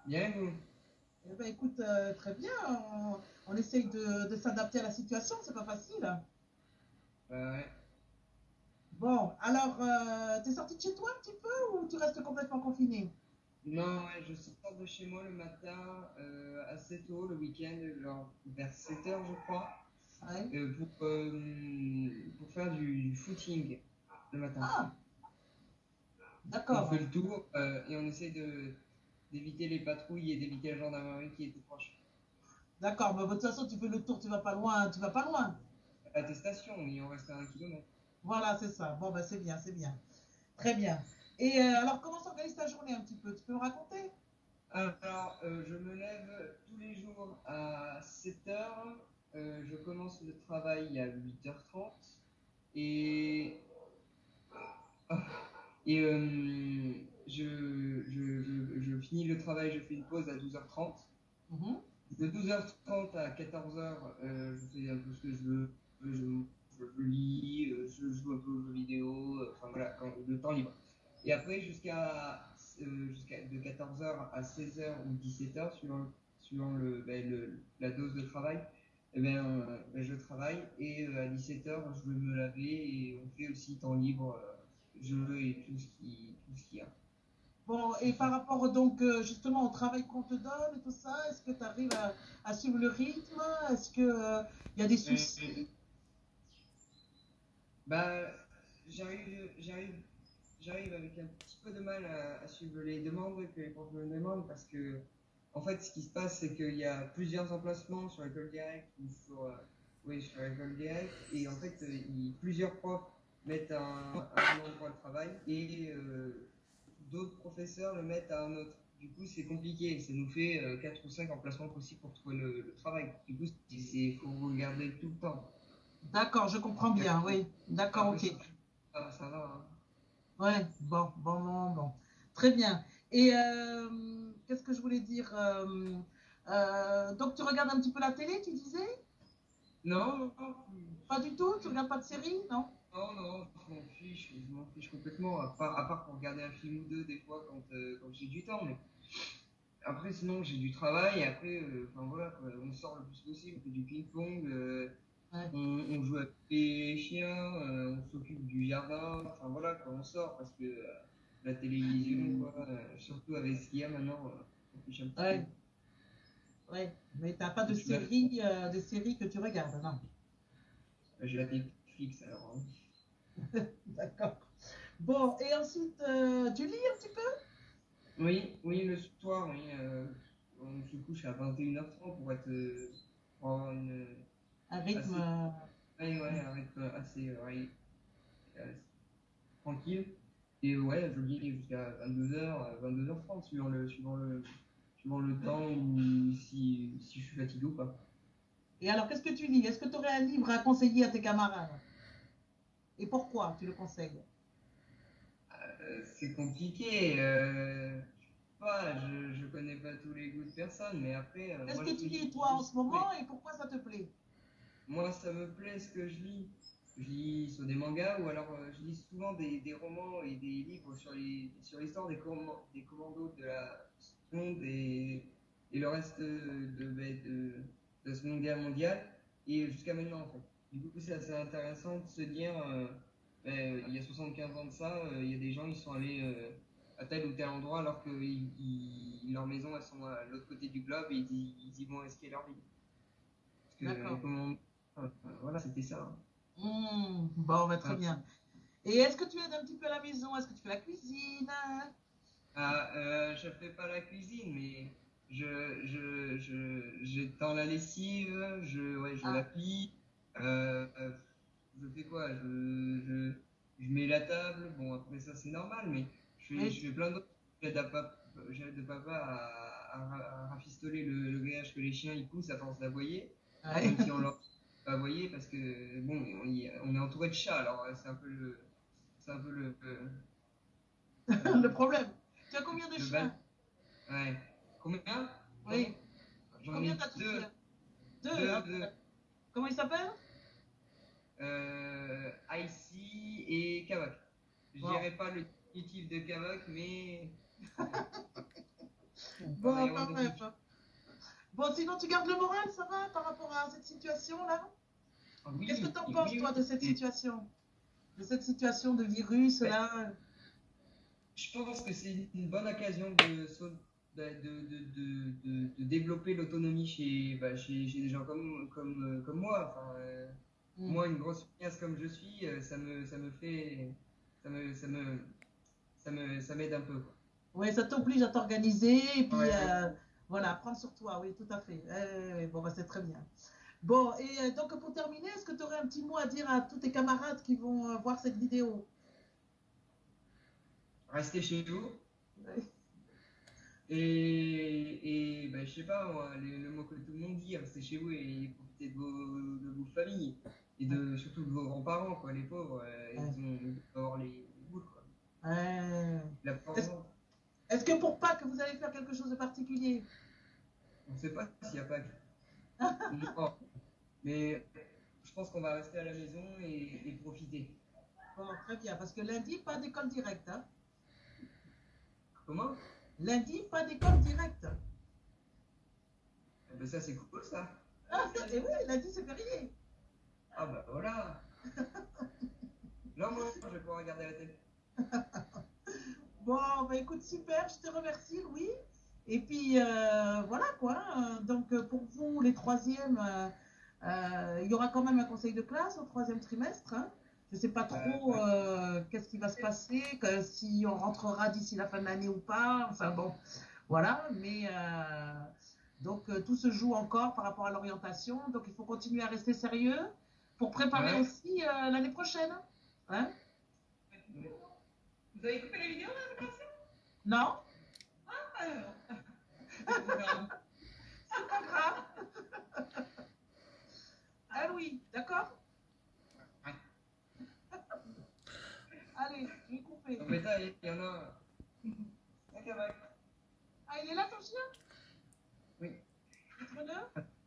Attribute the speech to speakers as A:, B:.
A: Bien, vous?
B: Eh ben, écoute, très bien. On essaye de s'adapter à la situation, c'est pas facile, hein.
A: Ouais.
B: Bon, alors, t'es sorti de chez toi un petit peu ou tu restes complètement confiné?
A: Non, ouais, je sors de chez moi le matin assez tôt, le week-end, genre vers 7 heures, je crois,
B: Ouais.
A: pour faire du footing le matin.
B: Ah,
A: On fait
B: d'accord.
A: le tour et on essaie d'éviter les patrouilles et d'éviter la gendarmerie qui est tout proche.
B: D'accord, mais de toute façon, tu fais le tour, tu vas pas loin, tu vas pas loin.
A: Attestation, il en reste à 1 kilomètre.
B: Voilà, c'est ça. Bon, ben, c'est bien, c'est bien. Très bien. Et alors, comment s'organise ta journée un petit peu? Tu peux me raconter?
A: Alors, je me lève tous les jours à 7 heures. Je commence le travail à 8h30. Et, je finis le travail, je fais une pause à 12h30.
B: Mhm.
A: De 12h30 à 14h, je fais un peu ce que je veux. Je, je lis, je joue un peu aux jeux vidéo, enfin voilà, le temps libre. Et après, jusqu'à de 14h à 16h ou 17h, suivant la dose de travail, je travaille. Et à 17h, je vais me laver et on fait aussi temps libre, jeux et tout ce qu'il y a.
B: Bon,
A: Tout
B: et
A: ce-
B: par rapport donc justement au travail qu'on te donne et tout ça, est-ce que tu arrives à suivre le rythme? Est-ce que il y a des
A: Euh,
B: soucis?
A: Bah, j'arrive, j'arrive, j'arrive avec un petit peu de mal à suivre les demandes que les profs me demandent parce que, en fait, ce qui se passe, c'est qu'il y a plusieurs emplacements sur l'école directe ou oui, sur l'école directe et en fait, plusieurs profs mettent un endroit de travail et d'autres professeurs le mettent à un autre. Du coup, c'est compliqué. Ça nous fait 4 ou 5 emplacements possibles pour trouver le travail. Du coup, faut regarder tout le temps.
B: D'accord, je comprends bien, oui. D'accord,
A: Après,
B: ok.
A: ça va, hein.
B: Ouais, bon, bon, bon, bon. Très bien. Et qu'est-ce que je voulais dire donc tu regardes un petit peu la télé, tu disais?
A: Non, non,
B: Pas du tout? Tu regardes pas de série, non?
A: non, non, je m'en fiche complètement, à part pour regarder un film ou deux des fois quand j'ai du temps, mais après sinon j'ai du travail, et après, enfin voilà, quoi, on sort le plus possible, on fait du ping-pong,
B: Ouais.
A: on joue avec les chiens, on s'occupe du jardin, enfin voilà, quoi, on sort parce que la télévision, quoi, surtout avec ce qu'il y a maintenant, on fiche un petit peu.
B: Ouais, ouais. Mais t'as pas
A: Et tu l'as,
B: de séries que tu regardes, non?
A: j'ai la Netflix alors, hein.
B: D'accord. Bon, et ensuite, tu lis un petit peu?
A: Oui, oui, le soir, oui. On se couche à 21h30 pour avoir une
B: Un rythme.
A: assez, ouais, ouais, un rythme assez ouais, euh, tranquille. Et ouais, je lis jusqu'à 22h, 22h30, suivant le temps ou si je suis fatigué ou pas.
B: Et alors, qu'est-ce que tu lis? Est-ce que tu aurais un livre à conseiller à tes camarades? Et pourquoi tu le conseilles?
A: C'est compliqué. Je connais pas tous les goûts de personne, mais après,
B: Qu'est-ce
A: moi,
B: que
A: je
B: tu lis,
A: lis,
B: toi, en ce moment, et pourquoi ça te plaît?
A: moi, ça me plaît ce que je lis. Je lis sur des mangas ou alors je lis souvent des romans et des livres sur l'histoire des commandos de la Seconde et le reste de la Seconde Guerre mondiale et jusqu'à maintenant en fait. Du coup, c'est assez intéressant de se dire, il y a 75 ans de ça, il y a des gens qui sont allés à tel ou tel endroit alors que leurs maisons elles sont à l'autre côté du globe et ils y vont risquer leur vie. Parce que les
B: D'accord.
A: commandos, voilà, c'était ça, hein.
B: Bon, bah, très
A: Voilà.
B: bien. Et est-ce que tu aides un petit peu à la maison? Est-ce que tu fais la cuisine, hein?
A: Je fais pas la cuisine, mais j'étends la lessive, ouais, je la
B: Ah,
A: plie, je fais quoi? Je mets la table, bon, après ça, c'est normal, mais
B: oui.
A: je fais plein d'autres. J'aide papa à rafistoler le grillage que les chiens, ils poussent à force d'aboyer,
B: Ouais.
A: même si on leur pas aboyer parce que, bon, on est entouré de chats, alors c'est un peu
B: Le
A: euh,
B: problème. Tu as combien de
A: le bal.
B: chiens?
A: Ouais. Combien? Pardon?
B: Oui.
A: J'en
B: Combien
A: ai
B: t'as de
A: deux.
B: chiens? Deux.
A: Deux,
B: Ah,
A: deux.
B: comment ils s'appellent?
A: Icy et Kavak. Je
B: Bon.
A: dirais pas le diminutif de Kavak, mais T'en as
B: Bon,
A: eu
B: enfin
A: un de
B: bref.
A: plus.
B: Bon, sinon, tu gardes le moral, ça va, par rapport à cette situation-là?
A: Ah
B: Qu'est-ce que
A: oui,
B: tu en
A: oui,
B: penses, toi,
A: oui.
B: de cette situation? De cette situation de virus,
A: Ben,
B: là?
A: je pense que c'est une bonne occasion de développer l'autonomie chez des gens comme moi. Enfin,
B: Hmm.
A: moi, une grosse feignasse comme je suis, ça me fait, ça me, ça me, ça m'aide un peu, quoi.
B: Oui, ça t'oblige à t'organiser et puis,
A: Ouais,
B: voilà, prendre sur toi, oui, tout à fait. Bon, bah, c'est très bien. Bon, et donc, pour terminer, est-ce que tu aurais un petit mot à dire à tous tes camarades qui vont voir cette vidéo?
A: restez chez vous.
B: Ouais.
A: Et ben, je sais pas, moi, le mot que tout le monde dit, restez chez vous et profitez de vos familles. Et surtout de vos grands-parents, quoi. Les pauvres,
B: Ouais.
A: ils vont avoir les boules, quoi.
B: Ouais.
A: La
B: Est-ce,
A: parole,
B: est-ce que pour Pâques, vous allez faire quelque chose de particulier?
A: on ne sait pas s'il n'y a pas. Non, mais je pense qu'on va rester à la maison et profiter.
B: Bon, très bien, parce que lundi, pas d'école directe, hein.
A: Comment?
B: Lundi, pas d'école directe.
A: Eh ben, ça, c'est cool, ça.
B: Et oui, lundi, c'est férié.
A: Ah, bah voilà. Là, moi, je vais pouvoir regarder la télé.
B: Bon, bah écoute, super, je te remercie, Louis. Et puis, voilà quoi. Donc, pour vous, les troisièmes, il y aura quand même un conseil de classe au troisième trimestre, hein. Je ne sais pas trop
A: Ouais.
B: qu'est-ce qui va se passer, si on rentrera d'ici la fin de l'année ou pas. Enfin bon, voilà. Mais donc, tout se joue encore par rapport à l'orientation. Donc, il faut continuer à rester sérieux pour préparer
A: Ouais.
B: aussi l'année prochaine. Hein?
A: Vous avez coupé la vidéo, là,
B: Non?
A: alors? C'est pour faire un.
B: C'est pas grave. Ah oui, d'accord? Allez, je vais couper.
A: Non, mais ça, il y en a. Un cavale.
B: Ah, il est là ton chien?
A: Oui.
B: Montre-le.